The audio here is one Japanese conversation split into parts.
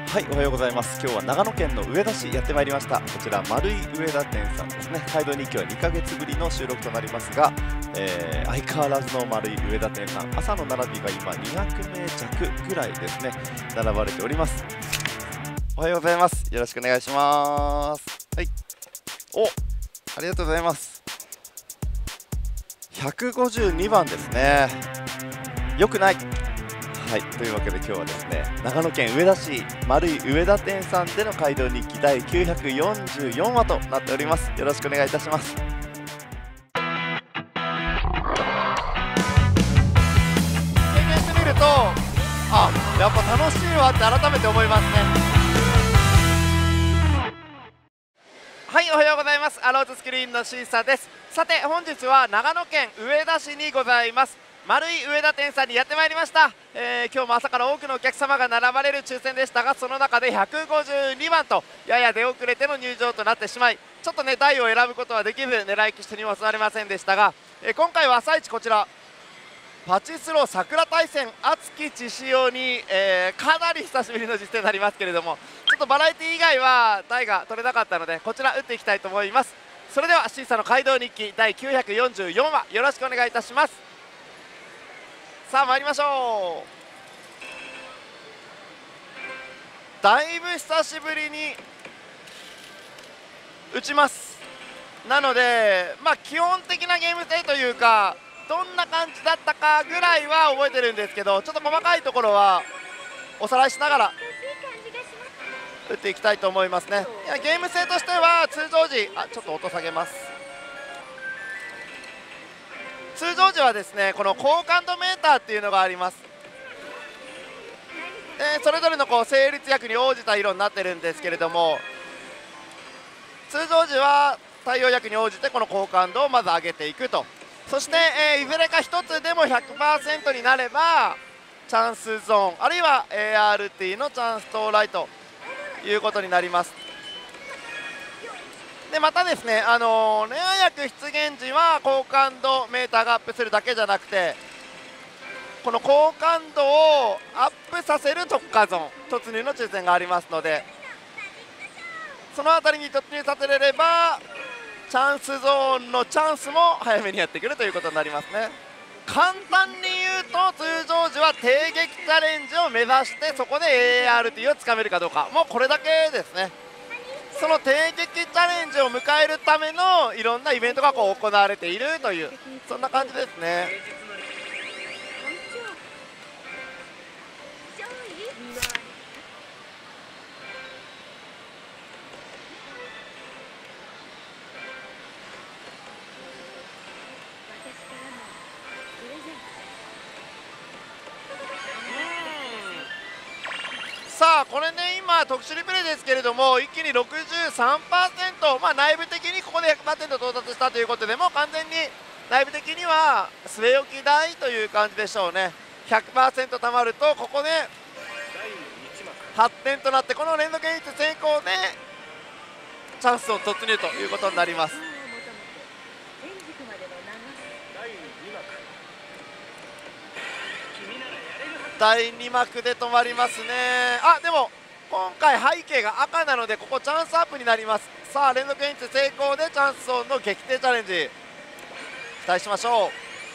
はい、おはようございます。今日は長野県の上田市やってまいりました。こちら丸い上田店さんですね。街道に今日は2ヶ月ぶりの収録となりますが、相変わらずの丸い上田店さん、朝の並びが今200名弱ぐらいですね、並ばれております。おはようございます。よろしくお願いします。はい。ありがとうございます。152番ですね。よくない。はい、というわけで今日はですね、長野県上田市丸い上田店さんでの街道日記第944話となっております。よろしくお願いいたします。経験してみると、やっぱ楽しいわって改めて思いますね。はい、おはようございます。アローズスクリーンのシーサーです。さて本日は長野県上田市にございます丸い上田店さんにやってまいりました。今日も朝から多くのお客様が並ばれる抽選でしたが、その中で152番とやや出遅れての入場となってしまい、ちょっとね台を選ぶことはできず狙い機種にも座れませんでしたが、今回は朝一こちらパチスロ桜大戦熱き血潮に、かなり久しぶりの実践になりますけれども、ちょっとバラエティ以外は台が取れなかったのでこちら打っていきたいと思います。それではシーサーの街道日記第944話よろしくお願いいたします。さあ参りましょう。だいぶ久しぶりに打ちます。なので基本的なゲーム性というかどんな感じだったかぐらいは覚えてるんですけど、ちょっと細かいところはおさらいしながら打っていきたいと思いますね。ゲーム性としては通常時ちょっと音下げます。通常時はですねこの好感度メーターっていうのがあります。それぞれの成立薬に応じた色になってるんですけれども、通常時は太陽薬に応じてこの好感度をまず上げていくと。そして、いずれか1つでも 100% になればチャンスゾーンあるいは ART のチャンス到来ということになります。でまたですね、レア薬出現時は好感度メーターがアップするだけじゃなくて、この好感度をアップさせる特化ゾーン突入の抽選がありますので、その辺りに突入させれればチャンスゾーンのチャンスも早めにやってくるということになりますね。簡単に言うと通常時は帝撃チャレンジを目指してそこで ART をつかめるかどうか、もうこれだけですね。その帝撃チャレンジを迎えるためのいろんなイベントが行われているという、そんな感じですね。さあこれね今特殊リプレイですけれども一気に 63%、内部的にここで 100% 到達したということで、もう完全に内部的には据え置き台という感じでしょうね。 100% たまるとここで8点となって、この連続演出成功でチャンスを突入ということになります。第2幕で止まりますね。でも今回背景が赤なのでここチャンスアップになります。さあ連続演出成功でチャンスゾーンの撃定チャレンジ期待しましょ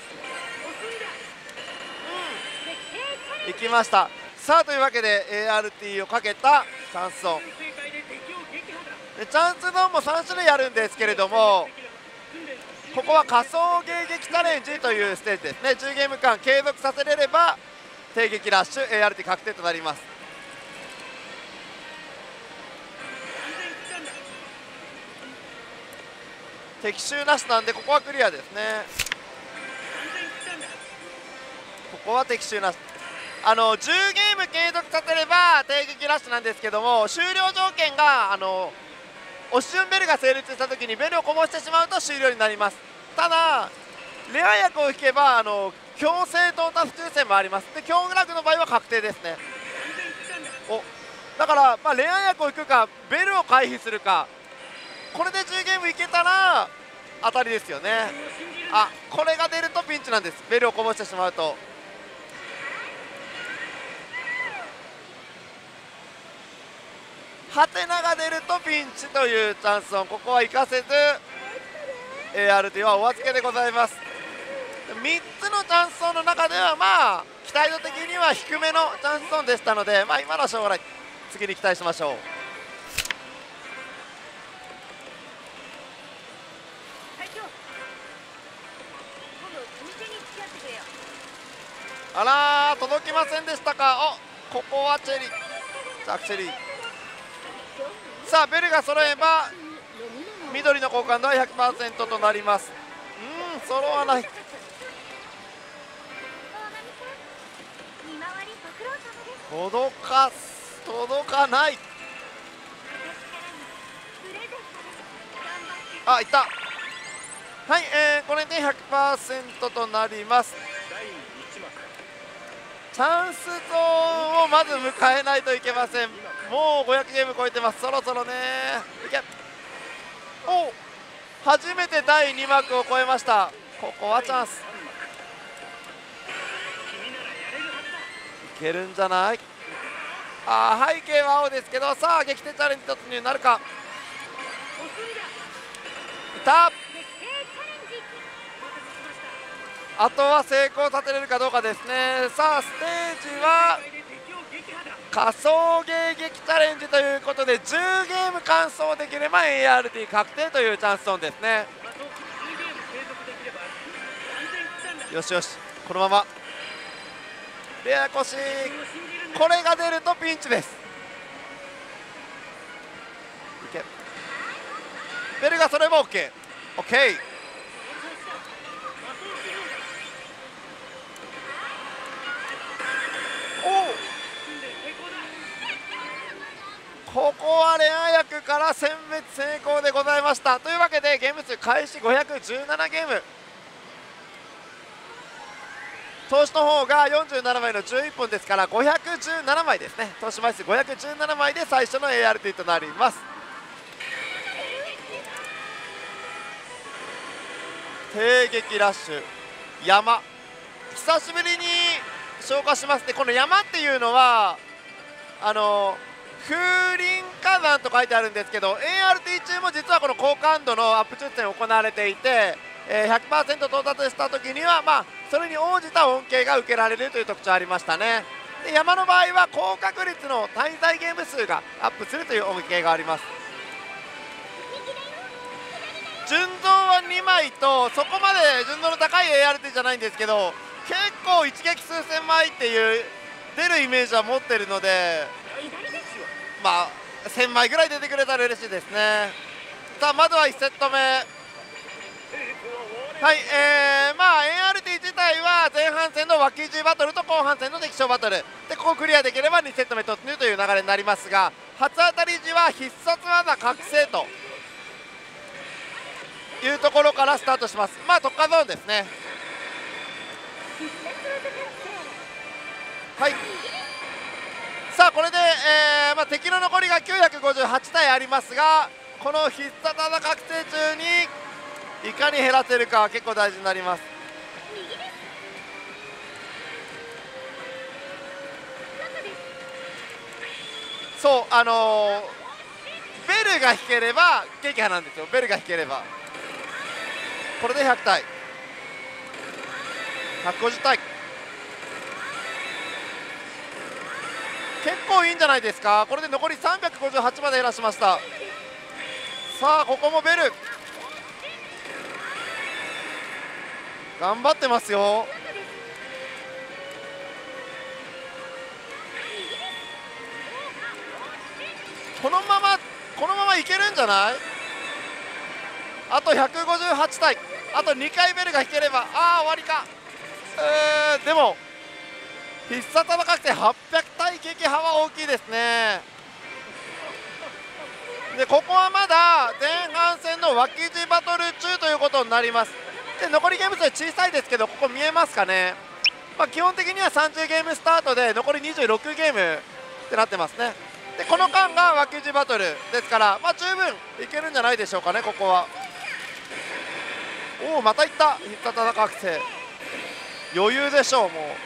う。いきました。さあというわけで ART をかけたチャンスゾーンで、チャンスゾーンも3種類あるんですけれども、ここは仮想迎撃チャレンジというステージですね。10ゲーム間継続させれれば帝撃ラッシュ ART 確定となります。敵襲なしなんでここはクリアですね。ここは敵襲なし、10ゲーム継続させれば帝撃ラッシュなんですけども、終了条件が押し順ベルが成立した時にベルをこぼしてしまうと終了になります。ただレア薬を引けば強制到達抽選もあります。で強グラグの場合は確定ですね。だからレア薬を引くかベルを回避するか、これで10ゲームいけたら当たりですよね。これが出るとピンチなんです。ベルをこぼしてしまうと。 ハテナが出るとピンチというチャンスをここは生かせず ART はお預けでございます。3つのチャンスゾーンの中ではまあ期待度的には低めのチャンスゾーンでしたので、まあ、今の将来次に期待しましょう。あらー、届きませんでしたか。ここはチェリー、ジャック・チェリー。さあベルが揃えば緑の交換度は 100% となります。揃わない。届かない。あ、いった。はい、これで 100% となります。チャンスゾーンをまず迎えないといけません。もう500ゲーム超えてます。そろそろね、いけ。初めて第2幕を超えました。ここはチャンスいけるんじゃない。背景は青ですけど、さあ劇的チャレンジ突入なるか。いた。あとは成功させれるかどうかですね。さあステージは仮想迎撃チャレンジということで10ゲーム完走できれば ART 確定というチャンスゾーンですね。よしよし、このままレアコシ、これが出るとピンチです。いけ。ベルがそれも OK。 ここはレア役から殲滅成功でございました。というわけでゲーム数開始517ゲーム、投資の方が47枚の11本ですから517枚ですね。投資枚数517枚で最初の ART となります。帝劇ラッシュ山、久しぶりに消化しますね。この山っていうのは風林火山と書いてあるんですけど ART 中も実はこの高感度のアップ抽選行われていて、100% 到達した時にはそれに応じた恩恵が受けられるという特徴ありましたね。で山の場合は高確率の滞在ゲーム数がアップするという恩恵があります。純増は2枚とそこまで純増の高い ART じゃないんですけど、結構一撃数千枚っていう出るイメージは持ってるので、1000枚ぐらい出てくれたら嬉しいですね。さあまずは1セット目。はい、ART 自体は前半戦の脇地バトルと後半戦の敵将バトルで、ここをクリアできれば2セット目突入という流れになりますが、初当たり時は必殺技覚醒というところからスタートします。特化ゾーンですね。はい、さあこれで、敵の残りが958体ありますが、この必殺技覚醒中にいかに減らせるかは結構大事になります。そう、ベルが引ければ撃破なんですよ。ベルが引ければこれで100体150体、結構いいんじゃないですか。これで残り358まで減らしました。さあここもベル頑張ってますよ。このままいけるんじゃない。あと158体、あと2回ベルが引ければ終わりか。でも必殺技覚醒800体撃破は大きいですね。でここはまだ前半戦の脇地バトル中ということになります。で残りゲーム数小さいですけど、ここ見えますかね。基本的には30ゲームスタートで残り26ゲームってなってますね。でこの間が脇地バトルですから、十分いけるんじゃないでしょうかね。ここはまたいった。必殺技覚醒余裕でしょう。もう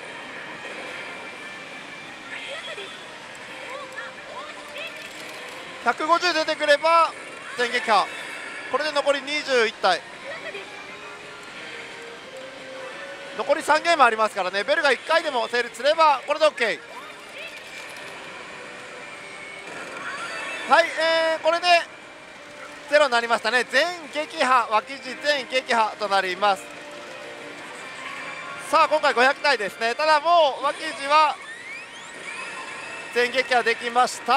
150出てくれば全撃破。これで残り21体、残り3ゲームありますからね。ベルが1回でも成立すればこれで OK。 はい、これで0になりましたね。全撃破、脇地全撃破となります。さあ今回500体ですね。ただもう脇地は全撃破できました。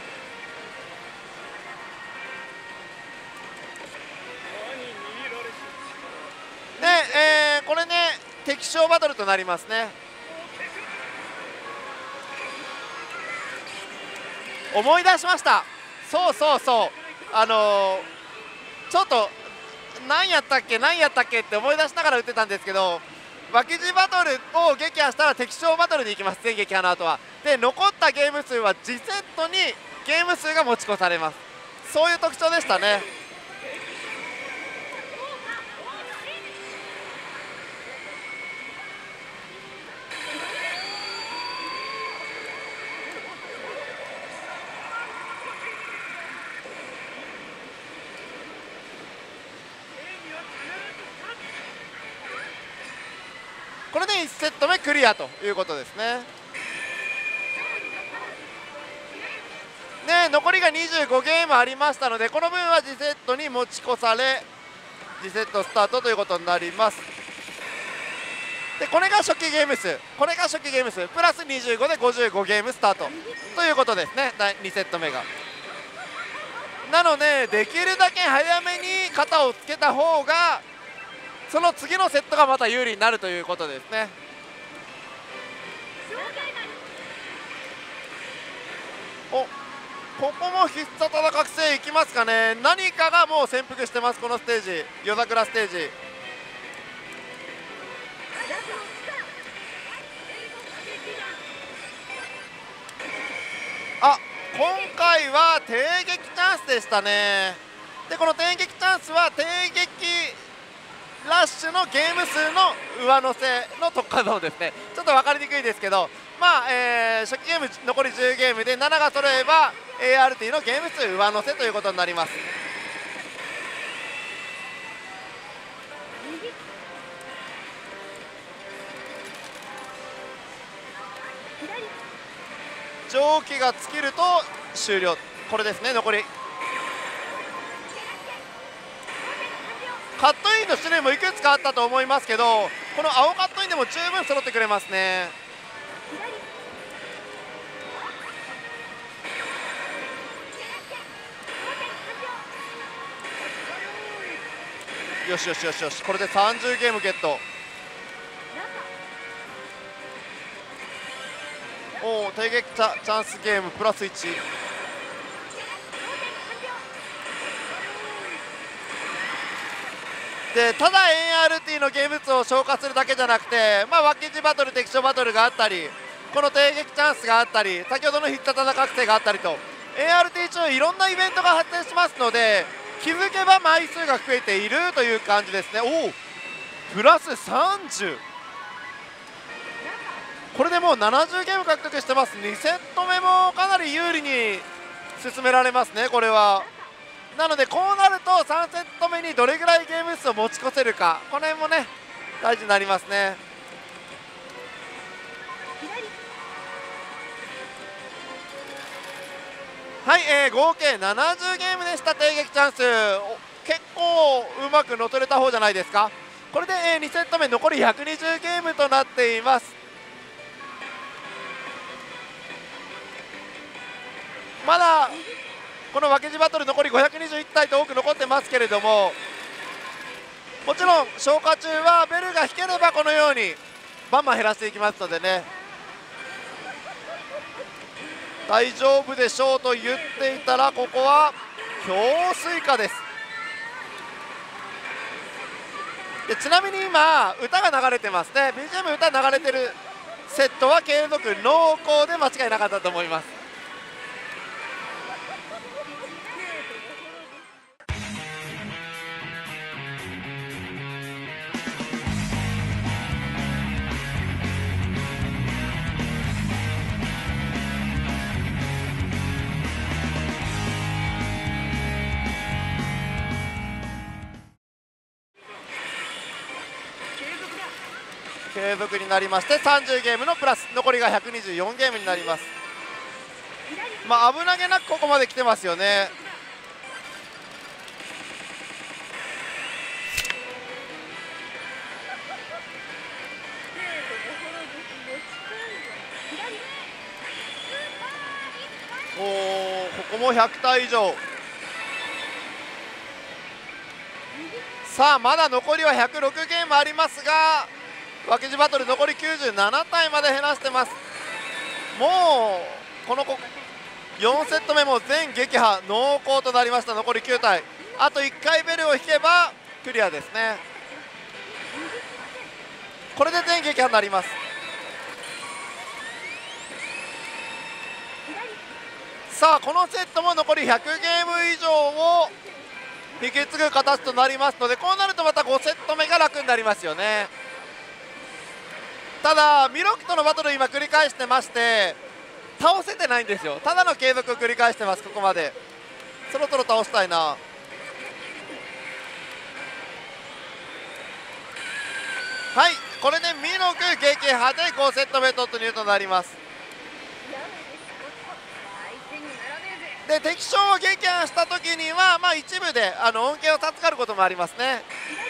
で、これね敵将バトルとなりますね。思い出しました。そうそうそう、ちょっと何やったっけって思い出しながら打ってたんですけど、脇地バトルを撃破したら敵将バトルに行きます、全撃破の後は。で残ったゲーム数は次セットにゲーム数が持ち越されます。そういう特徴でしたね。これで1セット目クリアということですね。残りが25ゲームありましたので、この分は次セットに持ち越され次セットスタートということになります。でこれが初期ゲーム数、プラス25で55ゲームスタートということですね、第2セット目が。なのでできるだけ早めに肩をつけた方がその次のセットがまた有利になるということですね。ここも必殺技覚醒いきますかね。何かがもう潜伏してます、このステージ、夜桜ステージ。あ、今回は帝撃チャンスでしたね。でこの帝撃チャンスは帝撃ラッシュのゲーム数の上乗せの特化ゾーンですね。ちょっと分かりにくいですけど、まあ、初期ゲーム残り10ゲームで7が揃えば ART のゲーム数上乗せということになります。蒸気が尽きると終了。これですね。残りカットインの種類もいくつかあったと思いますけど、この青カットインでも十分揃ってくれますね。よしよしよしよし、これで30ゲームゲット。おお、帝撃チャンスゲームプラス1。でただ ART のゲーム数を消化するだけじゃなくて、まあ、脇地バトル、敵将バトルがあったり、この帝撃チャンスがあったり、先ほどの必殺技覚醒があったりと ART 中いろんなイベントが発生しますので、気づけば枚数が増えているという感じですね。おお、プラス30、これでもう70ゲーム獲得してます。2セット目もかなり有利に進められますね、これは。なのでこうなると3セット目にどれぐらいゲーム数を持ち越せるか、この辺もね大事になりますね。はい、合計70ゲームでした。帝撃チャンス結構うまく乗とれた方じゃないですか。これで、2セット目残り120ゲームとなっています。まだこの分け地バトル残り521体と多く残ってますけれども、もちろん消化中はベルが引ければこのようにバンバン減らしていきますのでね、大丈夫でしょうと言っていたら、ここは氷水化です。でちなみに今歌が流れてますね。 BGM 歌流れてるセットは継続濃厚で間違いなかったと思います。 継続になりまして30ゲームのプラス、残りが124ゲームになります。まあ危なげなくここまで来てますよね。おお、ここも100体以上。さあまだ残りは106ゲームありますが、脇地バトル残り97体まで減らしてます。もうこの4セット目も全撃破濃厚となりました。残り9体、あと1回ベルを引けばクリアですね。これで全撃破になります。さあこのセットも残り100ゲーム以上を引き継ぐ形となりますので、こうなるとまた5セット目が楽になりますよね。ただミロクとのバトル今繰り返してまして、倒せてないんですよ。ただの継続を繰り返してます。ここまでそろそろ倒したいな。はい、これでミロク撃破で5セット目突入となります。で敵将を撃破した時には、まあ、一部で恩恵を授かることもありますね。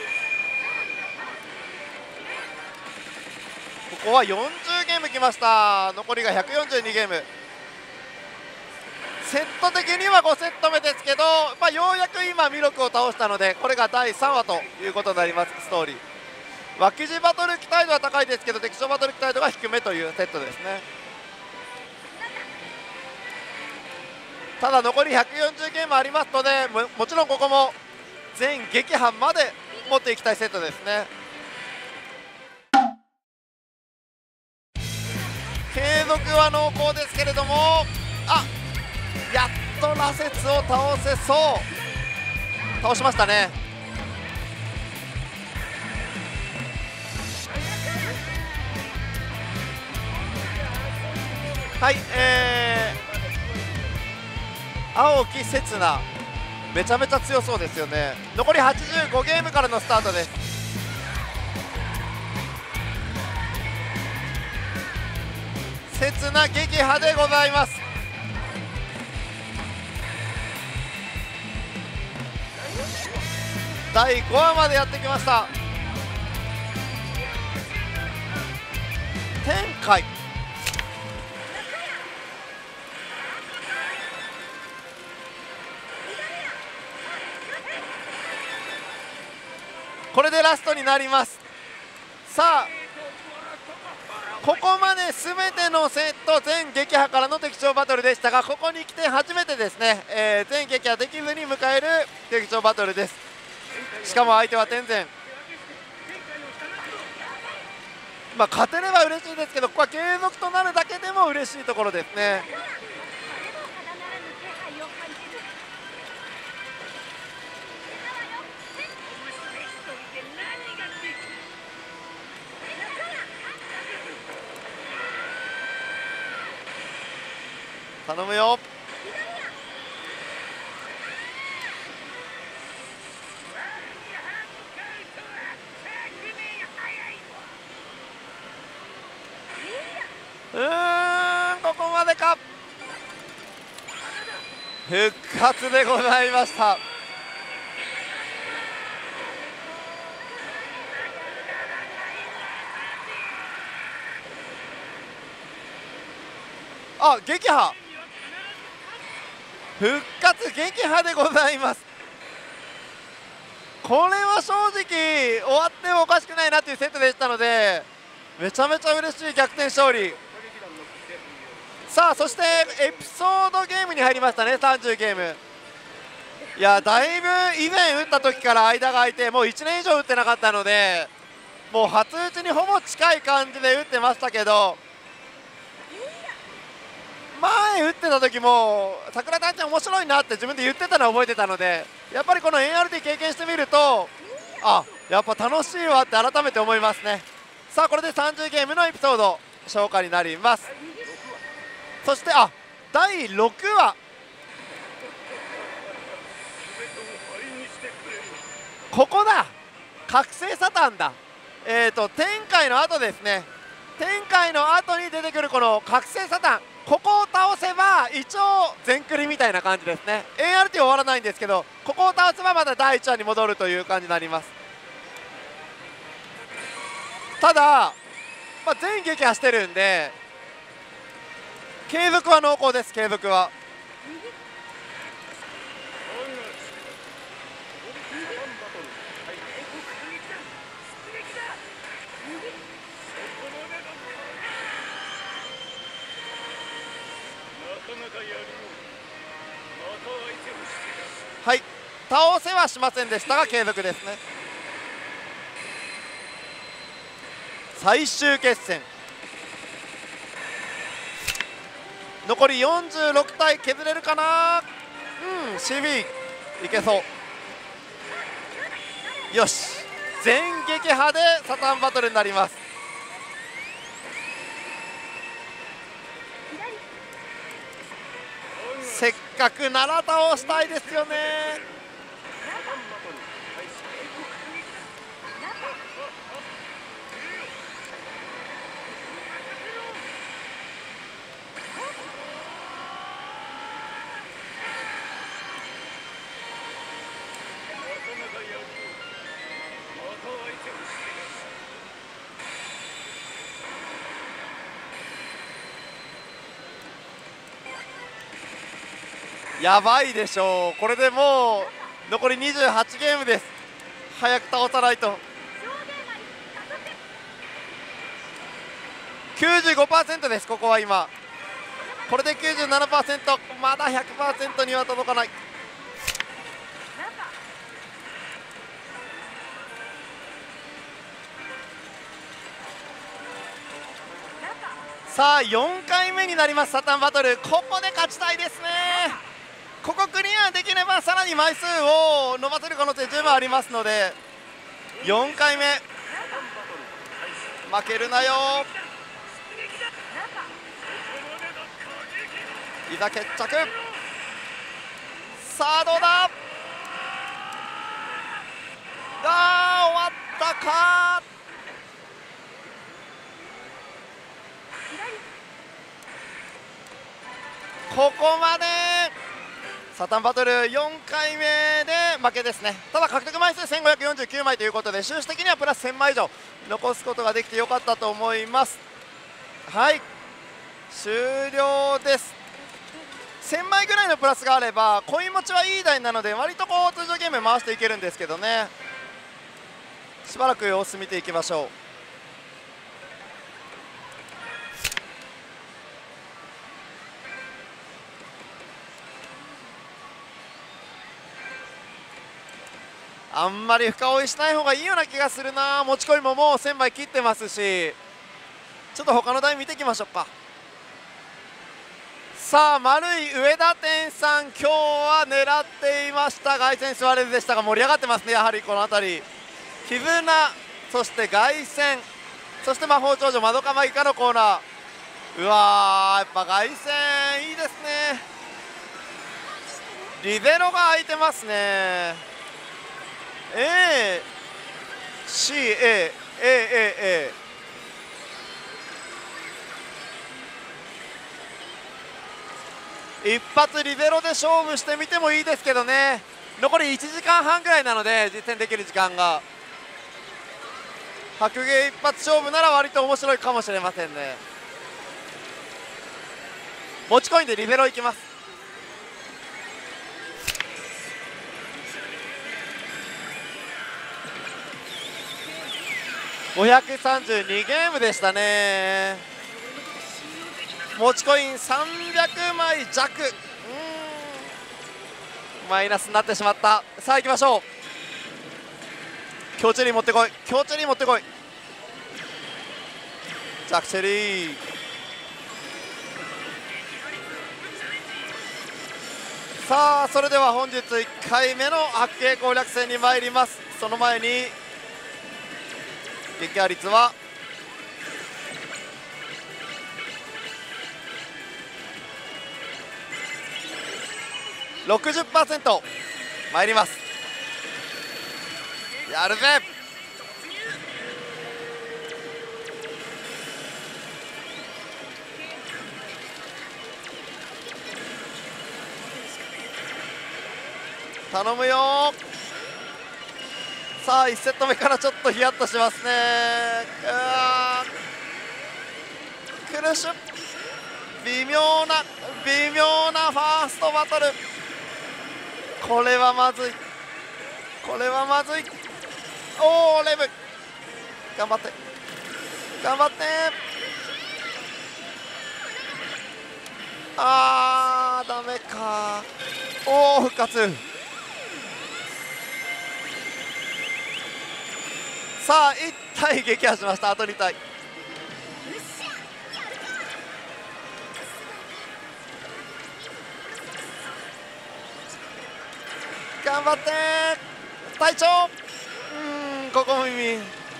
ここは40ゲームきました。残りが142ゲーム。セット的には5セット目ですけど、まあ、ようやく今ミロクを倒したので、これが第3話ということになります。ストーリー脇地バトル期待度は高いですけど、敵将バトル期待度が低めというセットですね。ただ残り140ゲームありますので、もちろんここも全撃破まで持っていきたいセットですね。継続は濃厚ですけれども、やっと羅刹を倒せそう。倒しましたね。はい、青木刹那めちゃめちゃ強そうですよね。残り85ゲームからのスタートです。刹那撃破でございます。第5話までやってきました。天海これでラストになります。さあここまで全てのセット全撃破からの敵将バトルでしたが、ここに来て初めてですね、全撃破できずに迎える敵将バトルです。しかも相手は天然。まあ勝てれば嬉しいですけど、ここは継続となるだけでも嬉しいところですね。頼むよ。ここまでか。復活でございました。撃破復活撃破でございます。これは正直終わってもおかしくないなというセットでしたので、めちゃめちゃ嬉しい逆転勝利。さあそしてエピソードゲームに入りましたね。30ゲーム。いやだいぶ以前打った時から間が空いて、もう1年以上打ってなかったので、もう初打ちにほぼ近い感じで打ってましたけど、前打ってた時も桜団地面白いなって自分で言ってたのは覚えてたので、やっぱりこの NRT 経験してみると、やっぱ楽しいわって改めて思いますね。さあこれで30ゲームのエピソード消化になります。そして第6話、ここだ。覚醒サタンだ。 天海の後ですね。天海の後に出てくるこの覚醒サタン、ここを倒せば一応全クリみたいな感じですね。 ART 終わらないんですけど、ここを倒せばまた第1話に戻るという感じになります。ただ、全撃破してるんで継続は濃厚です。継続ははい、倒せはしませんでしたが継続ですね。最終決戦、残り46体削れるかな。CB いけそう。よし、全撃破でサタンバトルになります。せっかくなら倒したいですよね。やばいでしょう。これでもう残り28ゲームです。早く倒さないと。 95% です。ここは今これで 97%、 まだ 100% には届かない。さあ4回目になりますサタンバトル。ここで勝ちたいですね。ここクリアできればさらに枚数を伸ばせる可能性十分ありますので、4回目負けるなよ。いざ決着。さあどうだ。終わったか。ここまでサタンバトル4回目で負けですね。ただ獲得枚数1549枚ということで収支的にはプラス1000枚以上残すことができてよかったと思います。はい、終了です。1000枚ぐらいのプラスがあればコイン持ちはいい台なので割と通常ゲーム回していけるんですけどね。しばらく様子見ていきましょう。あんまり深追いしない方がいいような気がするな。持ち込みももう1000枚切ってますし、ちょっと他の台見ていきましょうか。さあ丸い上田店さん、今日は狙っていました凱旋スワレーズでしたが盛り上がってますね。やはりこの辺り絆、そして凱旋、そして魔法少女まどかマギカのコーナー。うわー、やっぱ凱旋いいですね。リベロが空いてますね。ACAAAA 一発リベロで勝負してみてもいいですけどね。残り1時間半ぐらいなので実践できる時間が、白芸一発勝負なら割と面白いかもしれませんね。持ちコインでリベロいきます。532ゲームでしたね。持ちコイン300枚弱、マイナスになってしまった。さあ行きましょう。強チェリー持ってこい、強チェリー持ってこい。ジャックチェリー、さあそれでは本日1回目の白芸攻略戦に参ります。その前に撃破率は60%。参ります。やるぜ。 頼むよ。さあ1セット目からちょっとヒヤッとしますね。苦しい。微妙なファーストバトル。これはまずい。おおレブ頑張って。ダメか。おお復活。さあ1体撃破しました。あと2体。頑張って隊長。ここも耳。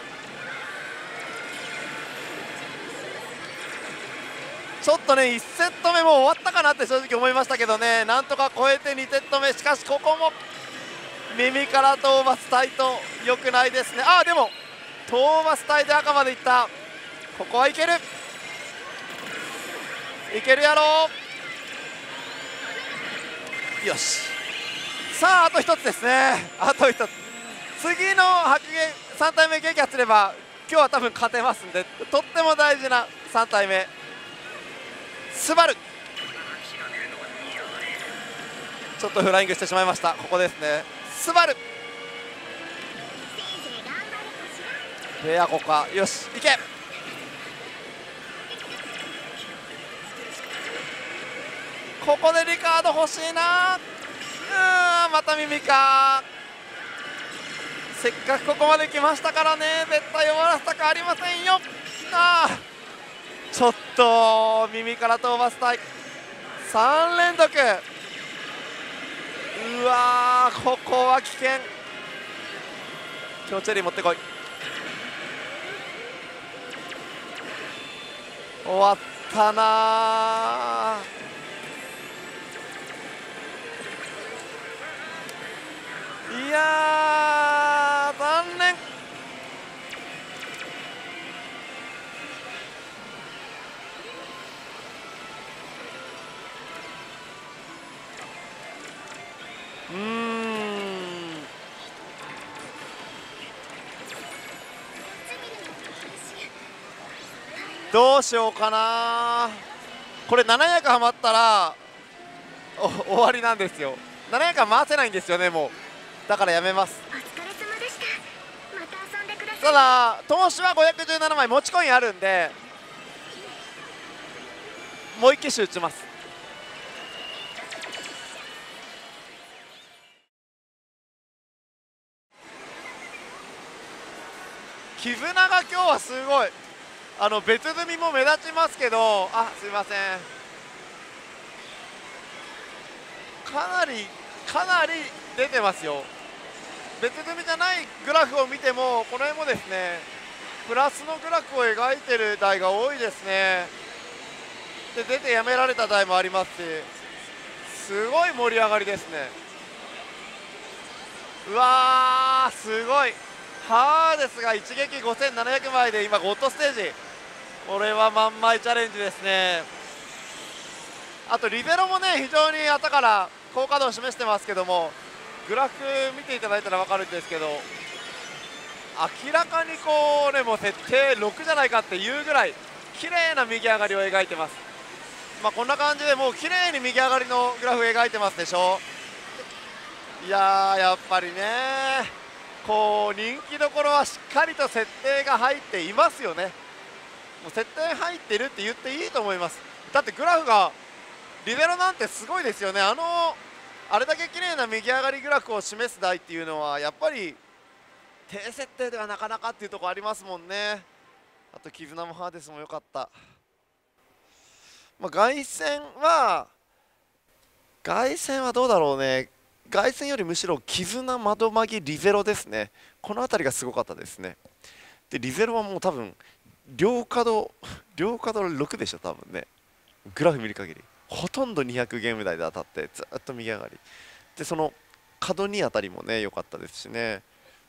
ちょっとね1セット目も終わったかなって正直思いましたけどね、なんとか超えて2セット目。しかしここも耳から討伐隊と良くないですね。でも討伐隊で赤までいった。ここはいけるやろう。よし、さああと1つですね。次の3体目撃破すれば今日は多分勝てますんで、とっても大事な3体目。スバル、ちょっとフライングしてしまいました。ここですね。スバルレアコか。よしいけ。ここでリカード欲しいな。また耳か。せっかくここまで来ましたからね、絶対終わらせたくありませんよ。ちょっと耳から討伐隊3連続。ここは危険。今日チェリー持ってこい。終わったな。いや残念。どうしようかな。これ700はまったら終わりなんですよ。700回せないんですよね。もうだからやめます。ただ投資は517枚持ちコインあるんで、もう1機種打ちます。絆が今日はすごい。別積みも目立ちますけど、すいません、かなり出てますよ。別積みじゃないグラフを見てもこの辺もですねプラスのグラフを描いてる台が多いですね。で出てやめられた台もありますし、すごい盛り上がりですね。すごい。ハーですが一撃5700枚で今ゴッドステージ。これは万枚チャレンジですね。あとリベロもね非常に朝から高稼働を示してますけども、グラフ見ていただいたら分かるんですけど、明らかにもう設定6じゃないかっていうぐらい綺麗な右上がりを描いてます。こんな感じでもう綺麗に右上がりのグラフを描いてますでしょ。やっぱりね人気どころはしっかりと設定が入っていますよね。もう設定入ってるって言っていいと思います。だってグラフがリベロなんてすごいですよね。あれだけ綺麗な右上がりグラフを示す台っていうのはやっぱり低設定ではなかなかっていうところありますもんね。あと絆もハーデスも良かった。凱旋はどうだろうね。凱旋よりむしろ絆、窓マギ、リゼロですね。この辺りがすごかったですね。でリゼロはもう多分両角6でしょ多分ね。グラフ見る限りほとんど200ゲーム台で当たってずっと右上がりで、その角2あたりもね良かったですしね。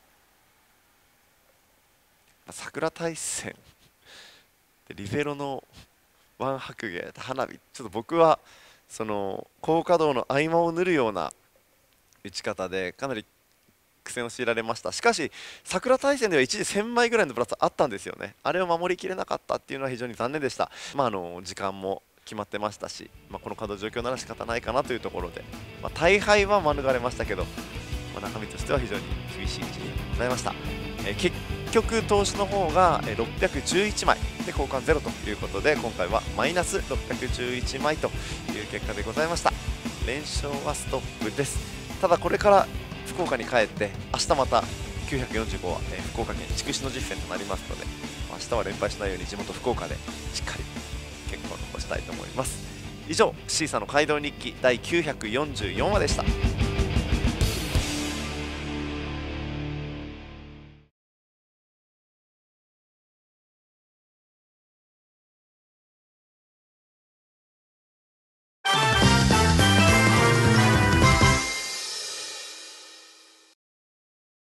桜大戦でリゼロのワン白芸花火、ちょっと僕はその高稼働の合間を縫るような打ち方でかなり苦戦を強いられました。しかし桜大戦では一時1000枚ぐらいのブラスあったんですよね。あれを守りきれなかったっていうのは非常に残念でした。時間も決まってましたし、このカード状況なら仕方ないかなというところで、大敗は免れましたけど、中身としては非常に厳しい位置にございました。結局投手の方が611枚で交換0ということで、今回はマイナス611枚という結果でございました。連勝はストップです。ただこれから福岡に帰って明日また945は、福岡県筑紫の実戦となりますので、明日は連敗しないように地元福岡でしっかり結果を残したいと思います。以上、シーサの街道日記第944話でした。